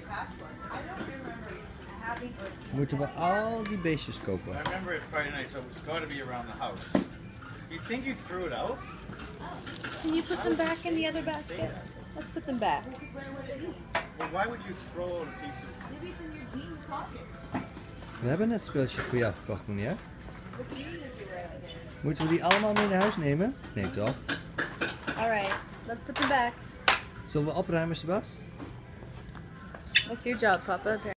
Moeten we al die beestjes kopen? I remember it Friday night, so it's got to be around the house. You think you threw it out? Can you put them back in the other basket? Let's put them back. Well, why would you throw out a piece of... Maybe it's in your jean pocket. We hebben net speeltjes voor jou gekocht, meneer. Moeten we die allemaal mee naar huis nemen? Nee toch? Alright, let's put them back. Zullen we opruimen, Sebas? What's your job, Papa?